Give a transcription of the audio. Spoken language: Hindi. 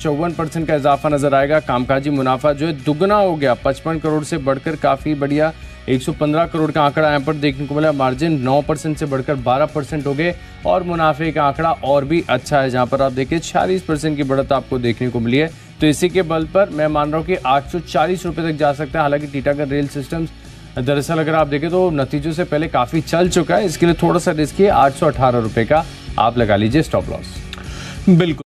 54% का इजाफा नजर आएगा। कामकाजी मुनाफा जो है दुगना हो गया, 55 करोड़ से बढ़कर काफ़ी बढ़िया 115 करोड़ का आंकड़ा यहाँ पर देखने को मिला। मार्जिन 9% से बढ़कर 12% हो गए और मुनाफे का आंकड़ा और भी अच्छा है, जहाँ पर आप देखिए 46% की बढ़त आपको देखने को मिली है। तो इसी के बल पर मैं मान रहा हूँ कि 840 रुपये तक जा सकता है। हालांकि टीटागढ़ रेल सिस्टम्स दरअसल अगर आप देखें तो नतीजों से पहले काफ़ी चल चुका है, इसके लिए थोड़ा सा रिस्की है। 818 रुपये का आप लगा लीजिए स्टॉप लॉस। बिल्कुल।